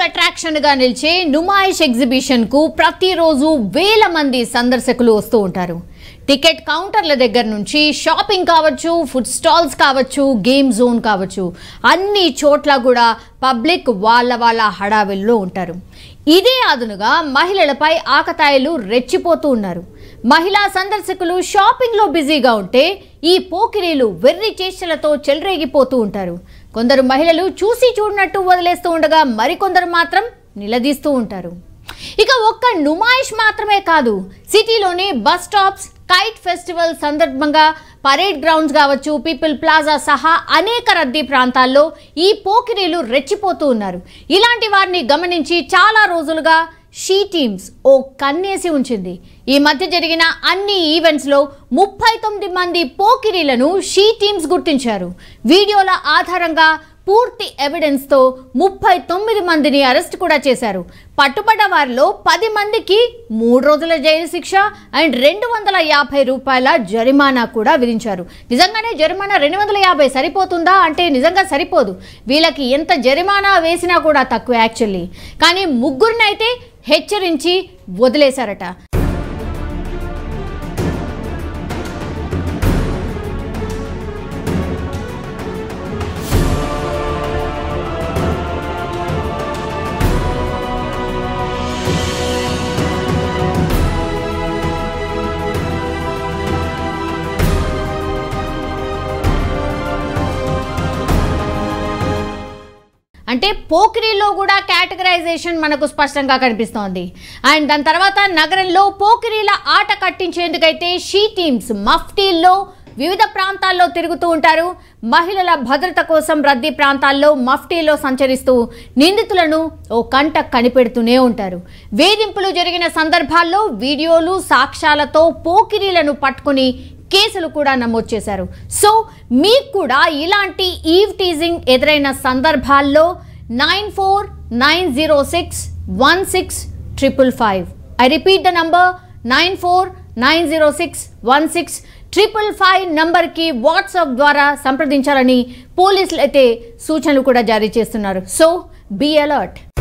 పోలీసుల అట్రాక్షన్ గా నిలిచే నుమాయిష్ ఎగ్జిబిషన్ కు ప్రతిరోజు వేల మంది సందర్శకులు వస్తూ ఉంటారు. టికెట్ కౌంటర్ల దగ్గర నుంచి షాపింగ్ కావచ్చు, ఫుడ్ స్టాల్స్ కావచ్చు, గేమ్ జోన్ కావచ్చు, అన్ని చోట్ల కూడా పబ్లిక్ వాళ్ళ హడావిల్లో ఉంటారు. ఇదే అదునుగా మహిళలపై ఆకతాయిలు రెచ్చిపోతూ ఉన్నారు. మహిళా సందర్శకులు షాపింగ్ లో బిజీగా ఉంటే ఈ పోకిరీలు వెర్రి చేష్టలతో చెలరేగిపోతూ ఉంటారు. కొందరు మహిళలు చూసి చూడనట్టు వదిలేస్తూ ఉండగా మరికొందరు మాత్రం నిలదీస్తూ ఉంటారు. ఇక ఒక్క నుమాయిష్ మాత్రమే కాదు, సిటీలోని బస్ స్టాప్స్, కైట్ ఫెస్టివల్ సందర్భంగా పరేడ్ గ్రౌండ్స్ కావచ్చు, పీపుల్ ప్లాజా సహా అనేక రద్దీ ప్రాంతాల్లో ఈ పోకిరీలు రెచ్చిపోతూ ఉన్నారు. ఇలాంటి వారిని గమనించి చాలా రోజులుగా షీ టీమ్స్ ఓ కన్నేసి ఉంచింది. ఈ మధ్య జరిగిన అన్ని ఈవెంట్స్లో 39 మంది పోకిరీలను షీ టీమ్స్ గుర్తించారు. వీడియోల ఆధారంగా పూర్తి ఎవిడెన్స్తో 39 మందిని అరెస్ట్ కూడా చేశారు. పట్టుబడ్డ వారిలో 10 మందికి 3 రోజుల జైలు శిక్ష అండ్ 250 రూపాయల జరిమానా కూడా విధించారు. నిజంగానే జరిమానా 250 సరిపోతుందా అంటే నిజంగా సరిపోదు. వీళ్ళకి ఎంత జరిమానా వేసినా కూడా తక్కువ యాక్చువల్లీ. కానీ ముగ్గురినైతే హెచ్చరించి వదిలేశారట. అంటే పోకిరీలో కూడా కేటగరైజేషన్ మనకు స్పష్టంగా కనిపిస్తోంది. అండ్ దాని తర్వాత నగరంలో పోకిరీల ఆట కట్టించేందుకైతే షీ టీమ్స్ మఫ్టీల్లో వివిధ ప్రాంతాల్లో తిరుగుతూ ఉంటారు. మహిళల భద్రత కోసం రద్దీ ప్రాంతాల్లో మఫ్టీలో సంచరిస్తూ నిందితులను ఓ కంట కనిపెడుతూనే ఉంటారు. వేధింపులు జరిగిన సందర్భాల్లో వీడియోలు, సాక్ష్యాలతో పోకిరీలను పట్టుకుని కేసులు కూడా నమోదు చేశారు. సో మీకు కూడా ఇలాంటి ఈవ్ టీజింగ్ ఎదురైన సందర్భాల్లో 9490616555 ఐ రిపీట్ ద నంబర్ 9490616555 నంబర్కి వాట్సాప్ ద్వారా సంప్రదించాలని పోలీసులు అయితే సూచనలు కూడా జారీ చేస్తున్నారు. So be alert.